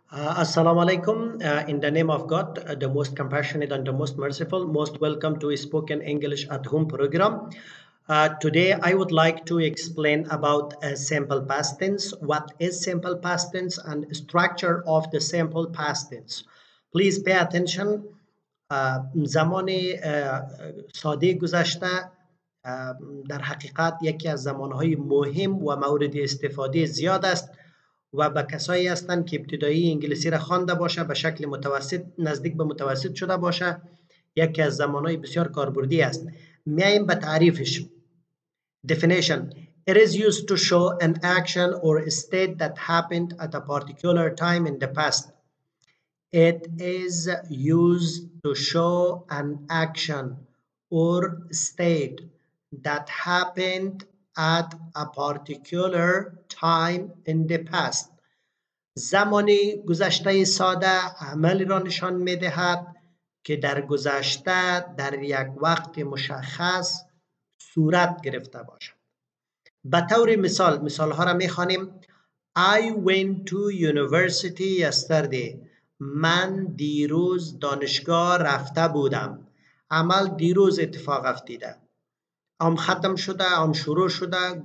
Assalamu alaikum. In the name of God, the most compassionate and the most merciful, most welcome to Spoken English at Home program. Today, I would like to explain about simple past tense. What is simple past tense and structure of the simple past tense? Please pay attention. زمان ساده گذشته در حقیقت یکی از زمانهای مهم و مورد استفاده زیاد است و به کسایی هستند که ابتدایی انگلیسی را خوانده باشه به شکل متوسط نزدیک به متوسط شده باشه یکی از زمانهای بسیار کاربردی است. میایم به تعریفش. Definition: It is used to show an action or a state that happened at a particular time in the past. It is used to show an action or state that happened at a particular time in the past. زمانی گذشته ساده عملی را نشان می دهد که در گذشته در یک وقت مشخص صورت گرفته باشد. به طور مثال ها را می خوانیم. I went to university yesterday. من دیروز دانشگاه رفته بودم. عمل دیروز اتفاق افتیده. ام ختم شده، ام شروع شده،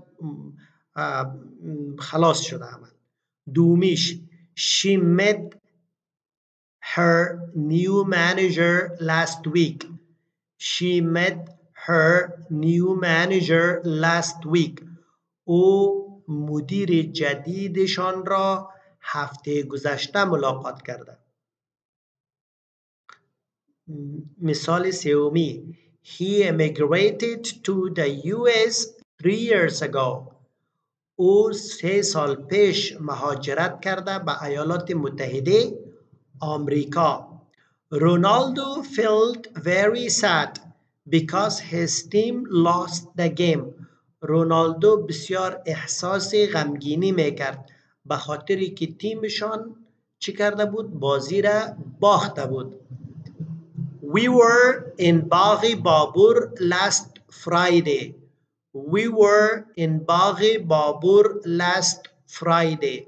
خلاص شده عمل. دومیش She met her new manager last week. She met her new manager last week. او مدیر جدیدشان را هفته گذشته ملاقات کرده. مثال سومی He emigrated to the US 3 years ago. او 3 سال پیش مهاجرت کرده به ایالات متحده آمریکا. Ronaldo felt very sad because his team lost the game. رونالدو بسیار احساس غمگینی میکرد به خاطری که تیمشان چی کرده بود؟ بازی را باخته بود. We were in باغ بابور last Friday. We were in باغ بابور last Friday.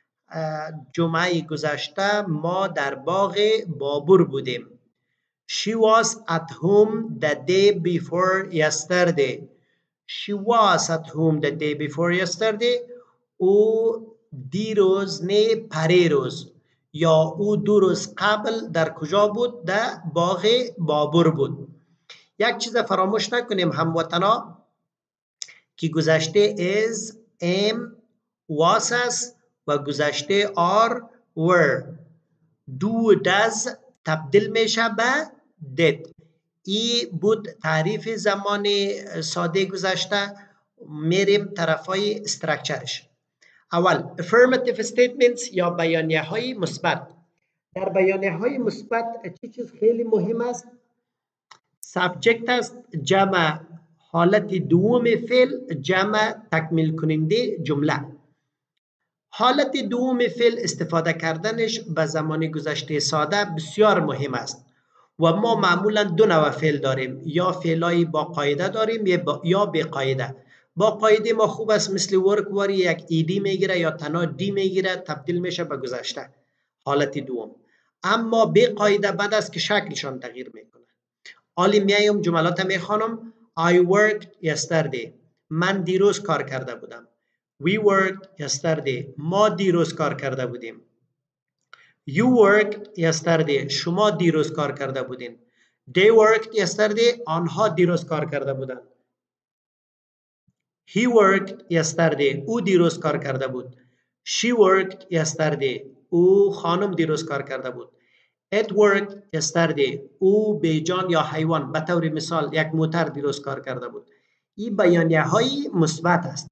جمعه گذشته ما در باغ بابور بودیم. She was at home the day before yesterday. She was at home the day before yesterday. او دیروز نه پریروز یا او 2 روز قبل در کجا بود؟ در باغ بابور بود. یک چیز فراموش نکنیم هموطنا که گذشته is am was است و گذشته are were. do does تبدیل میشه به did. ای بود تعریف زمان ساده گذشته. میریم طرفای استرکچرش. اول affirmative statements یا بیانیه های مثبت. در بیانیه های مثبت چه چیز خیلی مهم است؟ سابجکت است، جمع حالت دوم فعل، جمع تکمیل کننده جمله. حالت دوم فعل استفاده کردنش به زمان گذشته ساده بسیار مهم است و ما معمولا 2 نوع فعل داریم. یا فعلای با قاعده داریم یا بی قاعده. با قاعده ما خوب است مثل ورک واری یک ایدی میگیره یا تنها دی میگیره تبدیل میشه به گذشته حالت دوم. اما بی قاعده بد است که شکلشان تغییر میکنه. حالی میایم جملات میخوانم. I worked yesterday. من دیروز کار کرده بودم. We worked yesterday. ما دیروز کار کرده بودیم. You worked yesterday. شما دیروز کار کرده بودین. They worked yesterday. آنها دیروز کار کرده بودند. He worked yesterday. او دیروز کار کرده بود. She worked yesterday. او خانم دیروز کار کرده بود. It worked yesterday. او بیجان یا حیوان به طور مثال یک موتر دیروز کار کرده بود. این بیانیه های مثبت است.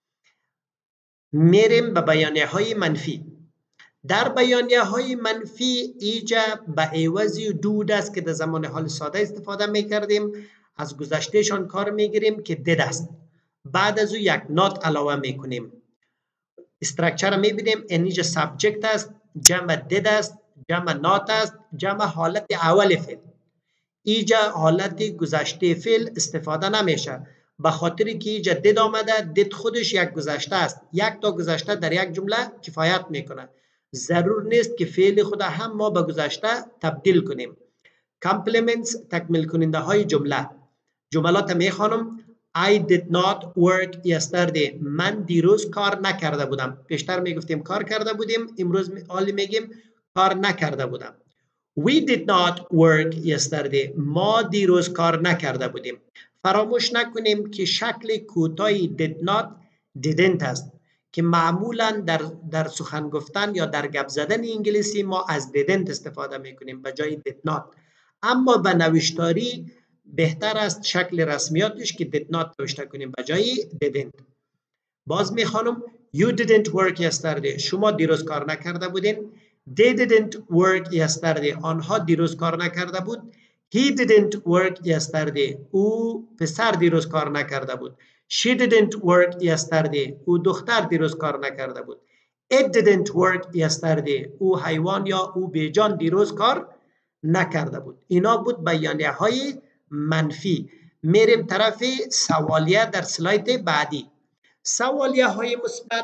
میریم به بیانیه های منفی. در بیانیه های منفی ایجا به عوضی دود است که در زمان حال ساده استفاده میکردیم از گذشتهشان کار میگیریم که دید است. بعد از او یک نات علاوه میکنیم. استرکچر میبینیم اینجا سابجکت است، جمع دید است، جمع نات است، جمع حالت اول فعل. ایجا حالت گذشته فعل استفاده نمیشه به خاطری که ایجا دید آمده. دید خودش یک گذشته است. یک تا گذشته در یک جمله کفایت میکنه. ضرور نیست که فعل خود هم ما به گذشته تبدیل کنیم. complements تکمیل کننده های جملات میخوانم. I did not work yesterday. من دیروز کار نکرده بودم. پیشتر میگفتیم کار کرده بودیم، امروز حالی میگیم کار نکرده بودم. We did not work yesterday. ما دیروز کار نکرده بودیم. فراموش نکنیم که شکل کوتاهی did not didn't است که معمولا در سخن گفتن یا در گپ زدن انگلیسی ما از didn't استفاده میکنیم به جای did not. اما به نوشتاری بهتر است شکل رسمیاتش که did not نوشته کنیم به جای didn't. باز میخوانم You didn't work yesterday. شما دیروز کار نکرده بودین. They didn't work yesterday. آنها دیروز کار نکرده بود. He didn't work yesterday. او پسر دیروز کار نکرده بود. She didn't work yesterday. او دختر دیروز کار نکرده بود. It didn't work yesterday. او حیوان یا او بیجان دیروز کار نکرده بود. اینا بود بیانیه های منفی. میریم طرف سوالیه در سلاید بعدی. سوالیه های مثبت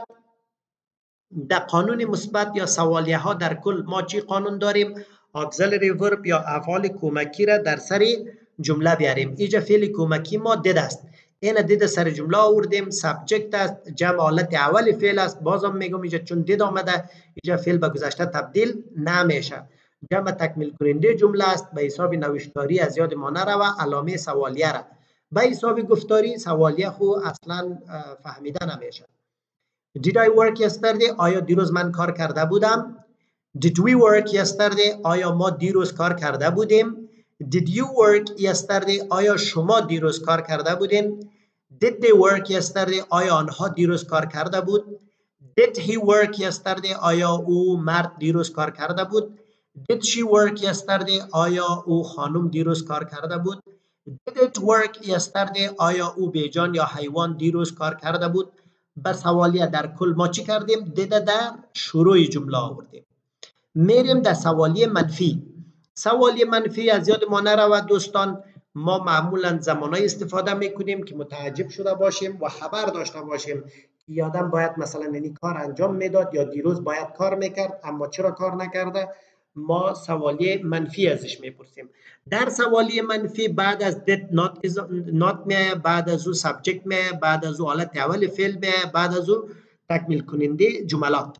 در قانون مثبت یا سوالیه ها در کل ما چی قانون داریم؟ auxiliary verb یا افعال کمکی را در سر جمله بیاریم. اینجا فعل کمکی ما did است. این did سر جمله آوردیم. سابجکت است، جمع حالت اول فعل است. بازم میگم اینجا چون did آمده اینجا فعل به گذشته تبدیل نمیشه. جمع تکمیل کننده جمله است. به حساب نوشتاری از یاد ما نروه علامه سوالیه را. به حساب گفتاری سوالیه خو اصلا فهمیده نمیشه. Did I work yesterday? آیا دیروز من کار کرده بودم؟ Did we work yesterday? آیا ما دیروز کار کرده بودیم؟ Did you work yesterday? آیا شما دیروز کار کرده بودین؟ Did they work yesterday? آیا آنها دیروز کار کرده بود؟ Did he work yesterday? آیا او مرد دیروز کار کرده بود؟ Did she work yesterday? آیا او خانم دیروز کار کرده بود؟ Did it work yesterday? آیا او بیجان یا حیوان دیروز کار کرده بود؟ به سوالیه در کل ما چی کردیم؟ دیده در شروع جمله آوردیم. میریم در سوالیه منفی. سوالیه منفی از یاد ما نرود دوستان. ما معمولا زمانای استفاده میکنیم که متعجب شده باشیم و خبر داشته باشیم که یادم باید مثلا این کار انجام میداد یا دیروز باید کار میکرد اما چرا کار نکرده. ما سوالیه منفی ازش میپرسیم. در سوالیه منفی بعد از did not میه، بعد از او سابجکت میه، بعد از او حالت اول فعل میه، بعد از او تکمیل کننده جملات.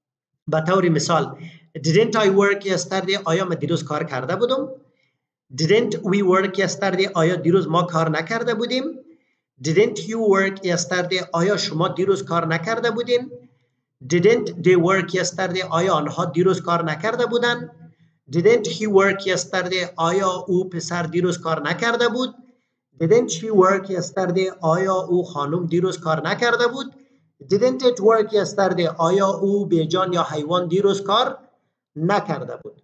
به طور مثال didn't I work yesterday؟ آیا من دیروز کار کرده بودم؟ Didn't we work yesterday؟ آیا دیروز ما کار نکرده بودیم؟ Didn't you work yesterday؟ آیا شما دیروز کار نکرده بودین؟ Didn't they work yesterday؟ آیا آنها دیروز کار نکرده بودن؟ Didn't he work yesterday؟ آیا او پسر دیروز کار نکرده بود؟ Didn't she work yesterday؟ آیا او خانم دیروز کار نکرده بود؟ Didn't it work yesterday؟ آیا او بیجان یا حیوان دیروز کار نکرده بود؟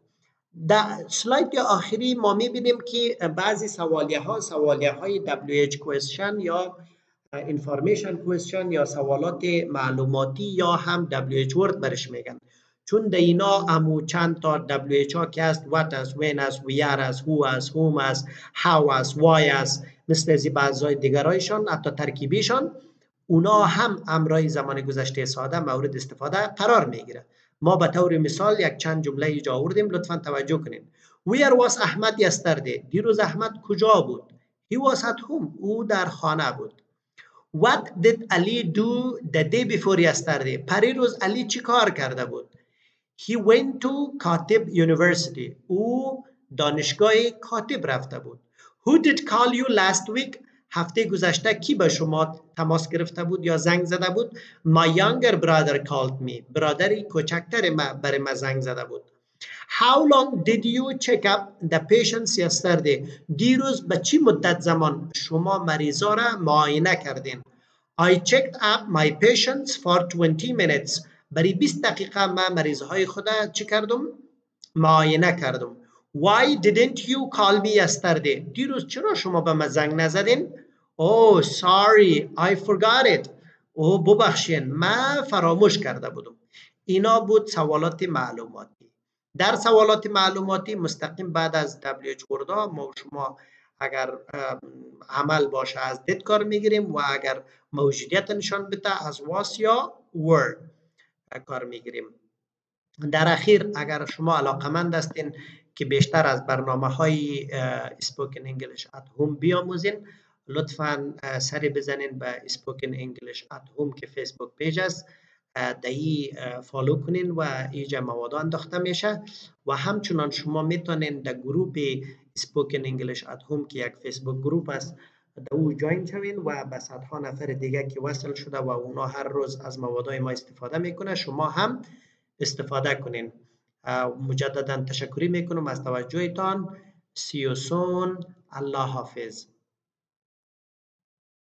در سلاید آخری ما میبینیم که بعضی سوالیه های WH question یا information question یا سوالات معلوماتی یا هم WH word برش میگن. چون در اینا امو چند تا WH ها که است what است، when است، where است، who است، whom است، how است، why است، مثل از بعضای دیگرایشان حتی ترکیبیشان اونا هم امرای زمان گذشته ساده مورد استفاده قرار میگیره. ما به طور مثال یک چند جمله ایجا آوردیم، لطفا توجه کنین. Where was احمد yesterday؟ دیروز احمد کجا بود؟ He was at home. او در خانه بود. What did Ali do the day before yesterday؟ پریروز علی چی کار کرده بود؟ He went to کاتب University. او دانشگاه کاتب رفته بود. Who did call you last week؟ هفته گذشته کی به شما تماس گرفته بود یا زنگ زده بود؟ My younger brother called me. برادری کوچکتر ما برای ما زنگ زده بود. How long did you check up the patients yesterday؟ دیروز به چی مدت زمان شما مریضا را معاینه کردین؟ I checked up my patients for 20 minutes. برای 20 دقیقه من مریضهای خود چی کردم؟ معاینه کردم. Why didn't you call me yesterday؟ دیروز چرا شما به من زنگ نزدین؟ Oh sorry I forgot it. ببخشین من فراموش کرده بودم. اینا بود سوالات معلوماتی. در سوالات معلوماتی مستقیم بعد از WH word ما شما اگر عمل باشه از did کار میگیریم و اگر موجودیت نشان بده از was یا were کار میگیریم. در اخیر اگر شما علاقمند هستین که بیشتر از برنامه های اسپوکن انگلیش ات هوم بیاموزین، لطفا سری بزنین به اسپوکن انگلیش ات هوم که فیسبوک پیج است، دایی فالو کنین و اینجا مواد انداخته میشه. و همچنان شما میتونین در گروپ اسپوکن انگلیش ات هوم که یک فیسبوک گروپ است در او جوین شوین و به صدها نفر دیگه که وصل شده و اونا هر روز از موادهای ما استفاده میکنه، شما هم استفاده کنین. مجددا تشکری میکنم از توجهتان. See you soon. الله حافظ.